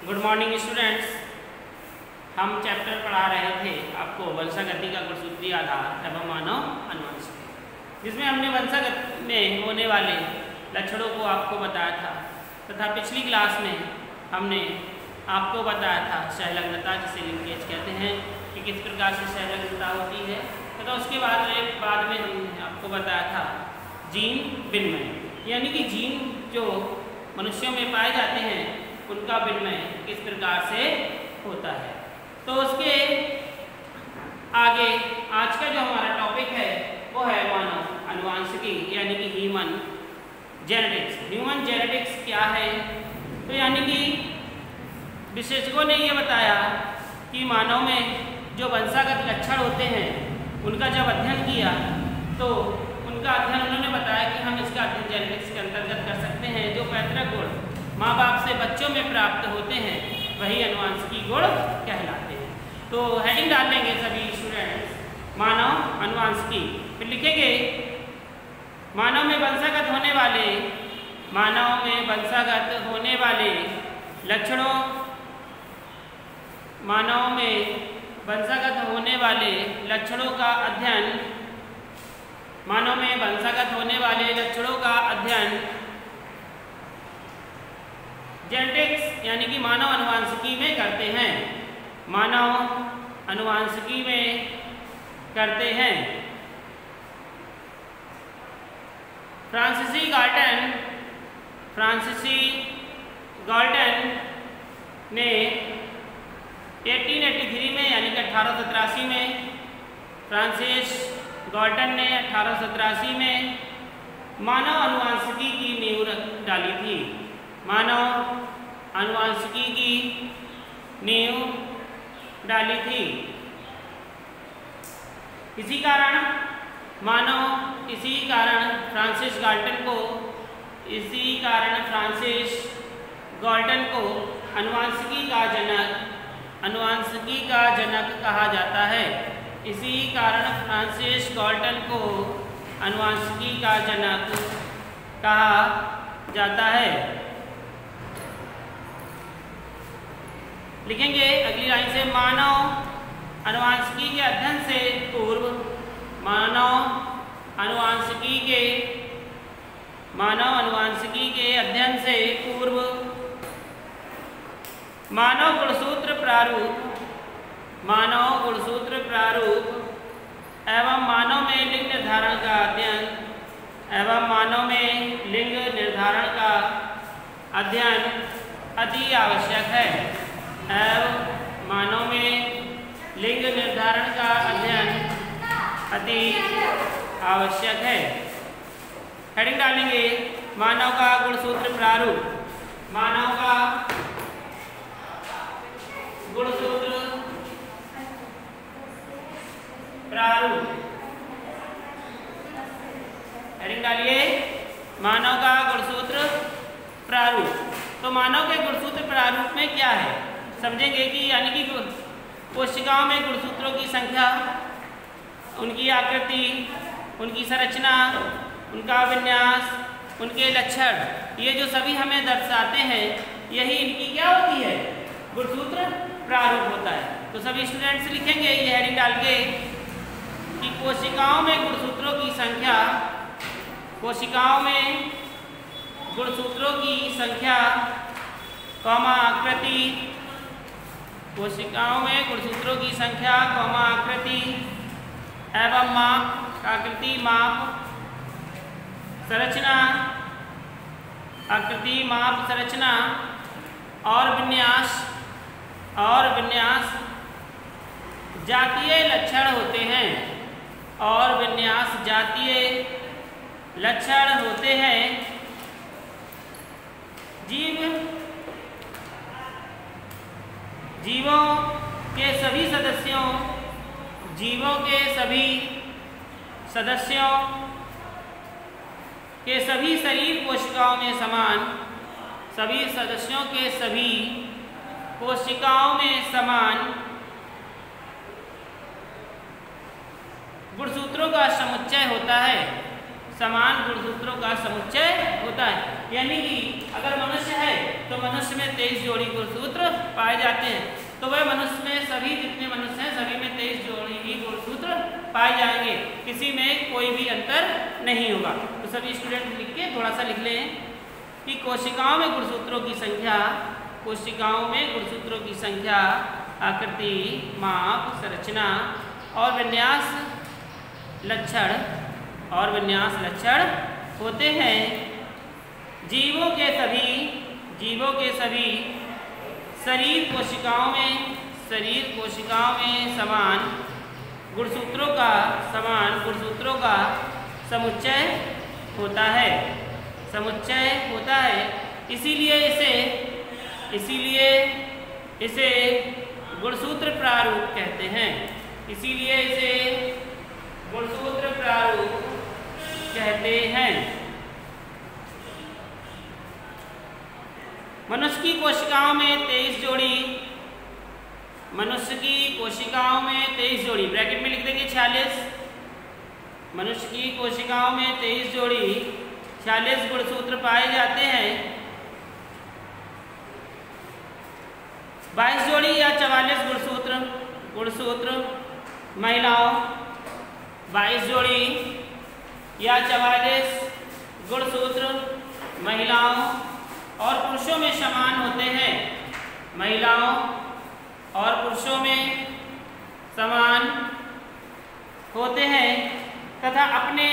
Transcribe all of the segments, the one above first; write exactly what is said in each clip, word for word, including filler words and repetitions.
Good morning students. हम chapter पढ़ा रहे थे आपको वंशागति का गुणसूत्रीय आधार एवं मानव अनुवंशिकी, जिसमें हमने वंशागति में होने वाले लक्षणों को आपको बताया था तथा पिछली क्लास में हमने आपको बताया था सहलग्नता, जिसे लिंकेज कहते हैं, कि किस प्रकार से सहलग्नता होती है, तथा उसके बाद बाद में हमने आपको बताया था जीन विनिमय, यानी कि जीन जो मनुष्यों में पाए जाते हैं उनका विनिमय किस प्रकार से होता है। तो उसके आगे आज का जो हमारा टॉपिक है वो है मानव अनुवांशिकी, यानी कि ह्यूमन जेनेटिक्स। ह्यूमन जेनेटिक्स क्या है? तो यानी कि विशेषज्ञों ने ये बताया कि मानव में जो वंशागत लक्षण होते हैं उनका जब अध्ययन किया तो उनका अध्ययन उन्होंने बताया कि हम इसका अध्ययन जेनेटिक्स के अंतर्गत कर सकते हैं। जो पैतृक गुण माँ बाप से बच्चों में प्राप्त होते हैं वही अनुवांशिकी गुण कहलाते हैं। तो हेडिंग डाल लेंगे सभी स्टूडेंट्स, मानव अनुवांशिकी, फिर लिखेंगे मानव में वंशागत होने वाले मानव में वंशागत होने वाले लक्षणों मानव में वंशागत होने वाले लक्षणों का अध्ययन मानव में वंशागत होने वाले लक्षणों का अध्ययन जेनेटिक्स यानी कि मानव अनुवांशिकी में करते हैं। मानव अनुवांशिकी में करते हैं। फ्रांसीसी गाल्टन फ्रांसीसी गाल्टन ने अठारह सौ तिरासी में यानी कि अठारह सौ तिरासी में फ्रांसिस गाल्टन ने अठारह सौ तिरासी में मानव अनुवांशिकी की नींव डाली थी। मानव अनुवांशिकी की नींव डाली थी। इसी कारण मानव इसी कारण फ्रांसिस गाल्टन को इसी कारण फ्रांसिस गाल्टन को अनुवांशिकी का जनक अनुवांशिकी का जनक कहा जाता है। इसी कारण फ्रांसिस गाल्टन को अनुवांशिकी का जनक कहा जाता है। लिखेंगे अगली लाइन से, मानव अनुवांशिकी के अध्ययन से पूर्व मानव अनुवांशिकी के मानव अनुवांशिकी के अध्ययन से पूर्व मानव गुणसूत्र प्रारूप मानव गुणसूत्र प्रारूप एवं मानव में लिंग निर्धारण का अध्ययन एवं मानव में लिंग निर्धारण का अध्ययन अति आवश्यक है। एवं मानव में लिंग निर्धारण का अध्ययन अति आवश्यक है। हेडिंग डालेंगे मानव का गुणसूत्र प्रारूप। मानव का गुणसूत्र प्रारूप। हेडिंग डालिए मानव का गुणसूत्र प्रारूप। तो मानव के गुणसूत्र प्रारूप में क्या है समझेंगे कि यानी कि कोशिकाओं में गुणसूत्रों की संख्या, उनकी आकृति, उनकी संरचना, उनका विन्यास, उनके लक्षण, ये जो सभी हमें दर्शाते हैं यही इनकी क्या होती है, गुणसूत्र प्रारूप होता है। तो सभी स्टूडेंट्स लिखेंगे ये हेडिंग डाल के कि कोशिकाओं में गुणसूत्रों की संख्या कोशिकाओं में गुणसूत्रों की संख्या कौमा आकृति कोशिकाओं में गुणसूत्रों की संख्या कौमा आकृति एवं माप आकृति माप संरचना आकृति माप संरचना और विन्यास और विन्यास जातीय लक्षण होते हैं और विन्यास जातीय लक्षण होते हैं। जीव जीवों के सभी सदस्यों जीवों के सभी सदस्यों के सभी शरीर कोशिकाओं में समान सभी सदस्यों के सभी कोशिकाओं में समान गुणसूत्रों का समुच्चय होता है समान गुणसूत्रों का समुच्चय होता है। यानी कि अगर मनुष्य है तो मनुष्य में तेईस जोड़ी गुणसूत्र पाए जाते हैं, तो वह मनुष्य में सभी जितने मनुष्य हैं सभी में तेईस जोड़ी ही गुणसूत्र पाए जाएंगे, किसी में कोई भी अंतर नहीं होगा। तो सभी स्टूडेंट लिख के थोड़ा सा लिख लें कि कोशिकाओं में गुणसूत्रों की संख्या, कोशिकाओं में गुणसूत्रों की संख्या, आकृति, माप, संरचना और विन्यास लक्षण और विन्यास लक्षण होते हैं। जीवों के सभी जीवों के सभी शरीर कोशिकाओं में शरीर कोशिकाओं में समान गुणसूत्रों का समान गुणसूत्रों का समुच्चय होता है समुच्चय होता है इसीलिए इसे इसीलिए इसे गुणसूत्र प्रारूप कहते हैं इसीलिए इसे गुणसूत्र प्रारूप कहते हैं। मनुष्य की कोशिकाओं में तेईस जोड़ी मनुष्य की कोशिकाओं में तेईस जोड़ी ब्रैकेट में लिख देंगे छियालीस। मनुष्य की कोशिकाओं में तेईस जोड़ी छियालीस गुणसूत्र पाए जाते हैं। बाईस जोड़ी या चवालीस गुणसूत्र गुणसूत्र महिलाओं बाईस जोड़ी या चवालीस गुणसूत्र महिलाओं और पुरुषों में समान होते हैं। महिलाओं और पुरुषों में समान होते हैं तथा अपने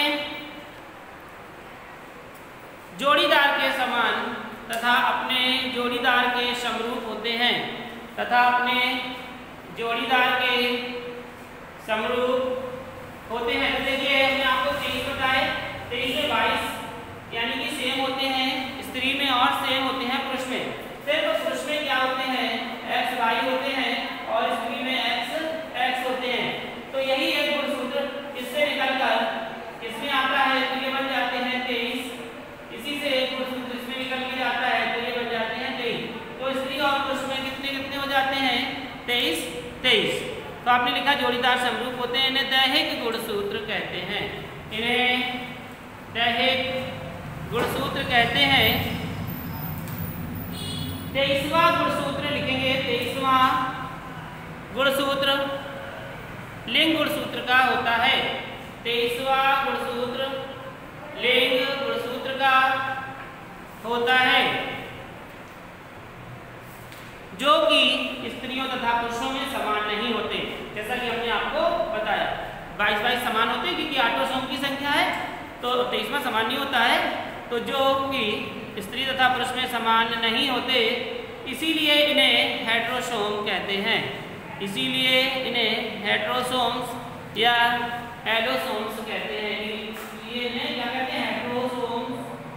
जोड़ीदार के समान तथा अपने जोड़ीदार के समरूप होते हैं तथा अपने जोड़ीदार के समरूप होते हैं। तो देखिए हमने आपको तेईस बताए, तेईस से बाईस यानी कि सेम होते हैं स्त्री में और सेम होते हैं पुरुष में। सिर्फ पुरुष में क्या होते हैं एक्स वाई होते हैं और स्त्री में एक्स एक्स होते हैं। तो यही एक गुणसूत्र इससे निकलकर इसमें आता है तो ये बन जाते हैं तेईस। इसी से एक गुणसूत्र इसमें निकल के जाता है तो ये बन जाते हैं तेईस। तो स्त्री और पुरुष में कितने कितने हो जाते हैं तेईस तेईस। तो आपने लिखा जोड़ीदार समरूप होते हैं, इन्हें दैहिक गुणसूत्र कहते हैं इन्हें दैहिक गुणसूत्र कहते हैं। तेईसवां गुणसूत्र लिखेंगे। तेईसवां गुणसूत्र लिंग गुणसूत्र का होता है। तेईसवां गुणसूत्र लिंग गुणसूत्र का होता है जो कि स्त्रियों तथा पुरुषों में समान नहीं होते। जैसा कि हमने आपको बताया बाईस बाईस समान होते हैं क्योंकि ऑटोसोम की संख्या है तो तेईसवां समान नहीं होता है। तो जो कि स्त्री तथा पुरुष में समान नहीं होते इसीलिए इन्हें हेटेरोसोम कहते हैं इसीलिए इन्हें हेटेरोसोम्स या एलोसोम्स कहते हैं। ये इन्हें क्या कहते हैं हेटेरोसोम्स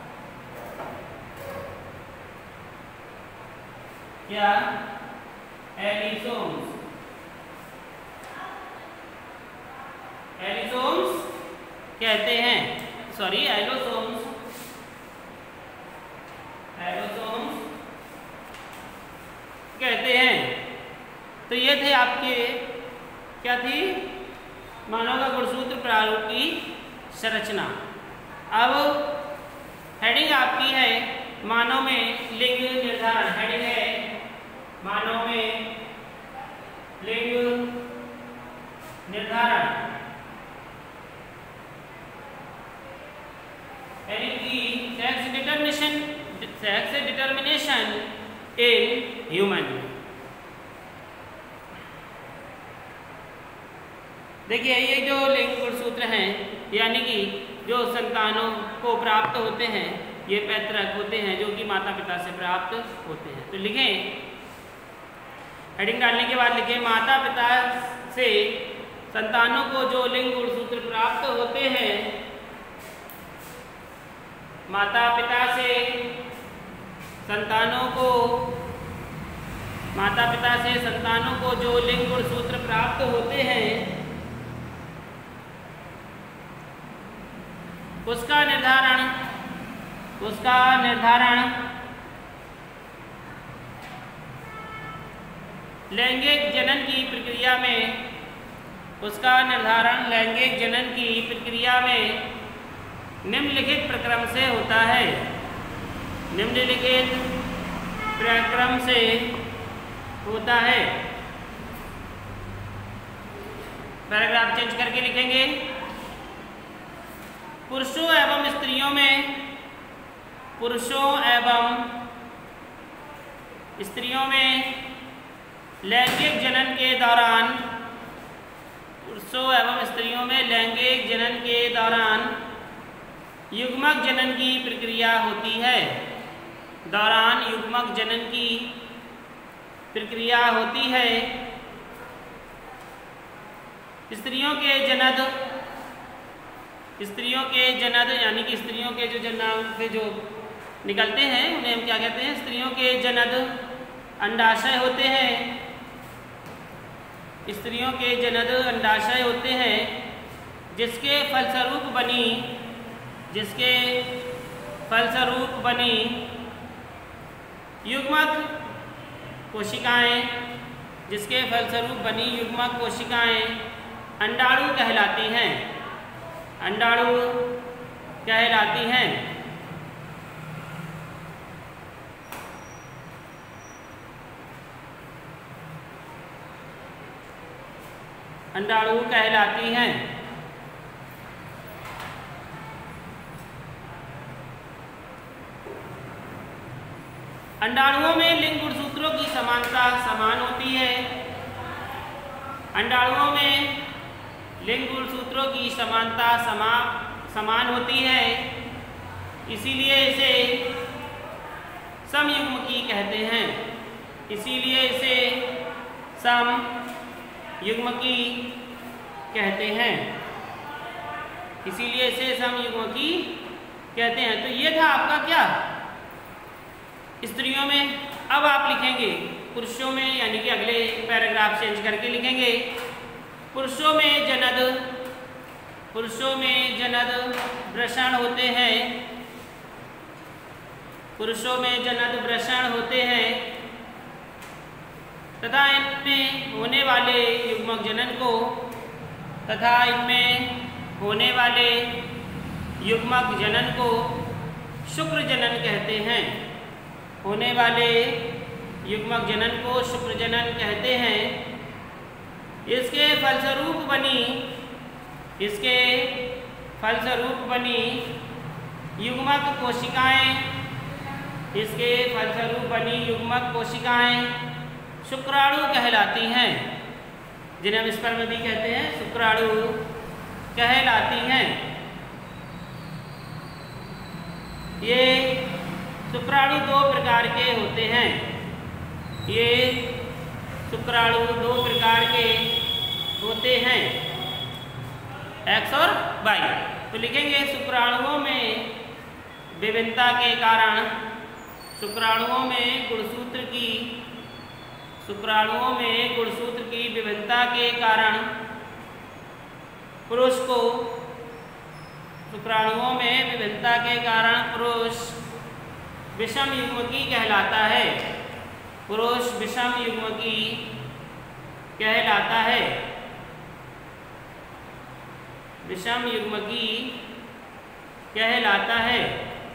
या एलिसोम्स एलिसोम्स कहते हैं सॉरी एलोसोम्स एलोसोम्स कहते हैं। तो ये थे आपके क्या थी मानव का गुणसूत्र प्रारूप की संरचना। अब हेडिंग आपकी है मानव में लिंग निर्धारण। हेडिंग है मानव में लिंग निर्धारण यानी कि sex determination sex determination in human. देखिए ये जो लिंग गुणसूत्र हैं यानी कि जो संतानों को प्राप्त होते हैं ये पैतृक होते हैं जो कि माता पिता से प्राप्त होते हैं। तो लिखें हेडिंग डालने के बाद लिखें माता पिता से संतानों को जो लिंग गुणसूत्र प्राप्त होते हैं माता पिता से संतानों को माता पिता से संतानों को जो लिंग गुणसूत्र प्राप्त होते हैं उसका निर्धारण उसका निर्धारण लैंगिक जनन की प्रक्रिया में उसका निर्धारण लैंगिक जनन की प्रक्रिया में निम्नलिखित प्रक्रम से होता है। निम्नलिखित प्रक्रम से होता है। पैराग्राफ चेंज करके लिखेंगे। पुरुषों एवं स्त्रियों में पुरुषों एवं स्त्रियों में लैंगिक जनन के दौरान पुरुषों एवं स्त्रियों में लैंगिक जनन के दौरान युग्मक जनन की प्रक्रिया होती है। दौरान युग्मक जनन की प्रक्रिया होती है। स्त्रियों के जनद स्त्रियों के जनद यानी कि स्त्रियों के जो जन्म से जो निकलते हैं उन्हें हम क्या कहते हैं? स्त्रियों के जनद अंडाशय होते हैं। स्त्रियों के जनद अंडाशय होते हैं जिसके फलस्वरूप बनी जिसके फलस्वरूप बनी युग्मक कोशिकाएं जिसके फलस्वरूप बनी युग्मक कोशिकाएं अंडाणु कहलाती हैं। अंडाणु कहलाती हैं। अंडाणु कहलाती हैं। अंडाणुओं में लिंग गुणसूत्रों की समानता समान होती है। अंडाणुओं में लिंग गुणसूत्रों की समानता समा समान होती है, इसीलिए इसे समयुग्मकी कहते हैं। इसीलिए इसे समयुग्मकी कहते हैं। इसीलिए इसे समयुग्मकी कहते हैं। तो ये था आपका क्या? स्त्रियों में। अब आप लिखेंगे पुरुषों में, यानी कि अगले पैराग्राफ चेंज करके लिखेंगे। पुरुषों में जनद पुरुषों में जनद वृषण होते हैं। पुरुषों में जनद वृषण होते हैं तथा इनमें होने वाले युग्मक जनन को तथा इनमें होने वाले युग्मक जनन को शुक्र जनन कहते हैं। होने वाले युग्मक जनन को शुक्र जनन कहते हैं। इसके फलस्वरूप बनी इसके फलस्वरूप बनी युग्मक कोशिकाएं इसके फलस्वरूप बनी युग्मक कोशिकाएं शुक्राणु कहलाती हैं, जिन्हें हम स्पर्म भी कहते हैं, शुक्राणु कहलाती हैं। ये शुक्राणु दो प्रकार के होते हैं। ये शुक्राणु दो प्रकार के होते हैं, एक्स और वाई। तो लिखेंगे शुक्राणुओं में विभिन्नता के कारण शुक्राणुओं में गुणसूत्र की शुक्राणुओं में गुणसूत्र की विभिन्नता के कारण पुरुष को शुक्राणुओं में विभिन्नता के कारण पुरुष विषम युग्मकी कहलाता है। पुरुष विषम युग्मकी कहलाता है। विषम युग्मकी कहलाता है।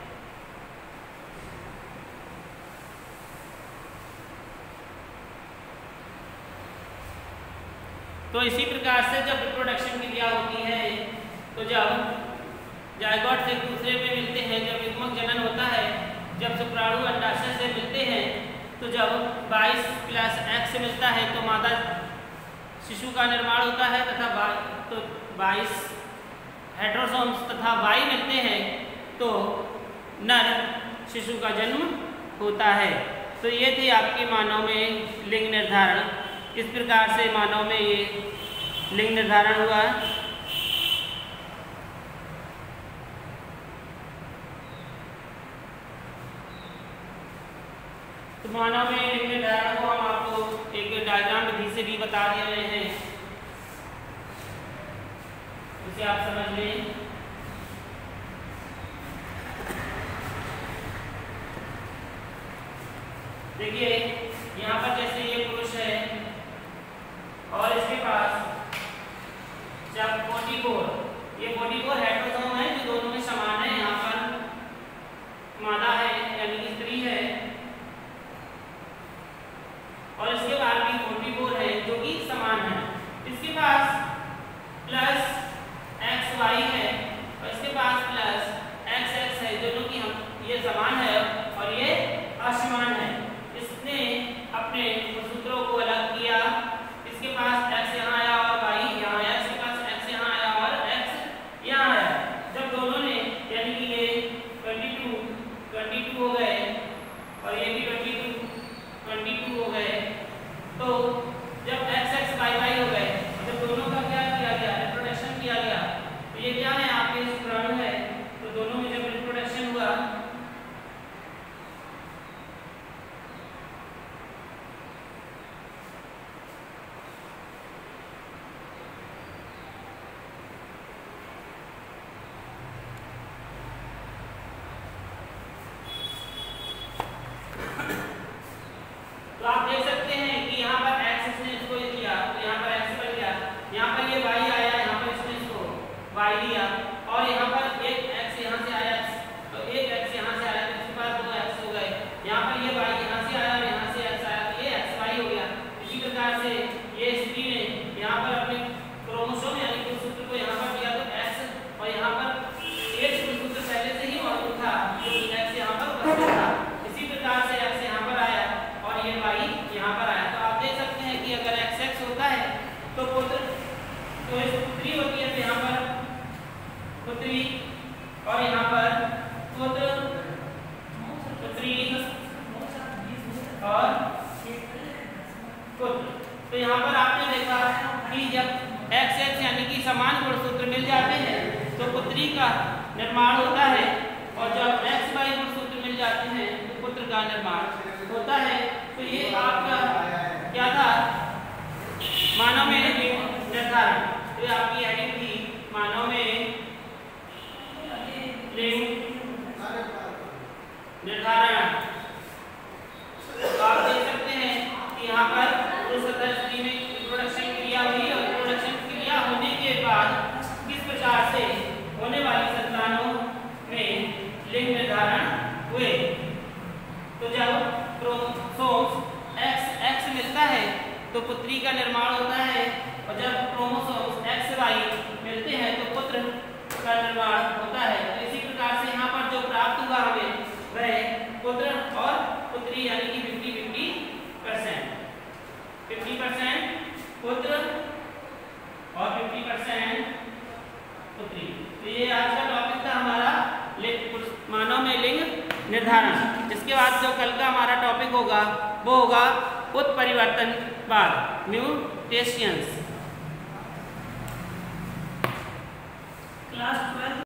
तो इसी प्रकार से जब रिप्रोडक्शन क्रिया होती है, तो जब जायगोट एक दूसरे में मिलते हैं, जब युग्मक जनन होता है, जब शुक्राणु अंडाशय से मिलते हैं, तो जब बाईस प्लस एक्स से मिलता है तो मादा शिशु का निर्माण होता है तथा तो बाईस हेट्रोसोम्स तथा वाई मिलते हैं तो नर शिशु का जन्म होता है। तो ये थी आपके मानव में लिंग निर्धारण। इस प्रकार से मानव में ये लिंग निर्धारण हुआ। तो मानव में लिंग निर्धारण को हम आपको एक डायग्राम विधि से भी बता दिए रहे हैं, इसे आप समझ लें। देखिए यहाँ पर जैसे ये पुरुष है और इसके पास जब चौवालीस ये चौवालीस हेट्रोसोम है जो दोनों में समान है, मादा है यानी कि स्त्री है, और इसके बाद भी चौवालीस है जो कि समान है। इसके पास प्लस एक्स वाई है और इसके पास प्लस एक्स एक्स है, दोनों की हम ये समान है और ये असमान है। इसने अपने सूत्रों को अलग किया, इसके पास x यहाँ आया और y यहाँ आया, इसके पास x यहाँ आया और x यहाँ आया। जब दोनों ने यानी कि ये बाईस बाईस हो गए और ये भी बाईस बाईस हो गए, तो जब x x y y हो गए, जब दोनों का क्या किया गया, रिप्रोडक्शन किया गया, तो ये क्या है आपके शुक्राणु है, तो दोनों में जब रिप्रोडक्शन हुआ तो आप देख सकते हैं कि यहाँ पर x इसने इसको किया, तो यहाँ पर x पर गया, यहाँ पर ये y आया, यहाँ पर इसने इसको y दिया, और यहाँ पर एक x यहाँ से आया, तो एक x यहाँ से आया, तो इसके पास दो x हो गए। यहाँ पर ये y यहाँ से आया और यहाँ से x आया, तो ये xy हो गया। इसी प्रकार से ये स्त्री ने यहाँ पर अपने क्रोमोसोम यानी कि सूत्र को यहाँ पर दिया, तो x, और यहाँ पर एक सूत्र पहले से ही मौजूद था, तो x यहाँ पर उपस्थित था। इसी प्रकार से x यहाँ पर आया और ये y यहाँ पर आया। तो आप देख सकते हैं कि अगर x x होता है तो पुत्र, तो इस पुत्री होती है, तो यहाँ पर पुत्री और यहाँ पर पुत्र, पुत्री और पुत्र। तो यहाँ पर आपने देखा कि जब x x यानी कि समान गुणसूत्र मिल जाते हैं तो पुत्री का निर्माण होता है, और जब x y गुणसूत्र मिल जाते हैं तो पुत्र का निर्माण होता है। तो ये आपका क्या था, मानव में लिंग निर्धारण। तो ये आपकी हेडिंग थी, मानव में लिंग निर्धारण। तो आप देख सकते हैं कि यहाँ पर पुरुष तथा स्त्री में रिप्रोडक्शन क्रिया हुई, और रिप्रोडक्शन क्रिया होने के बाद किस प्रकार से होने वाली संतानों में लिंग निर्धारण हुए। तो जब क्रोमोसोम्स x x मिलता है तो पुत्री का निर्माण होता है, और जब क्रोमोसोम्स x y मिलते हैं तो पुत्र का निर्माण होता है। तो इसी प्रकार से यहाँ पर जो प्राप्त हुआ हमें वह पुत्र और पुत्री यानी कि fifty fifty percent fifty percent पुत्र और फिफ्टी परसेंट पुत्री। तो ये आज का टॉपिक था हमारा मानव में लिंग निर्धारण। इसके बाद जो कल का हमारा टॉपिक होगा वो होगा उत्परिवर्तनवाद, म्यूटेशंस।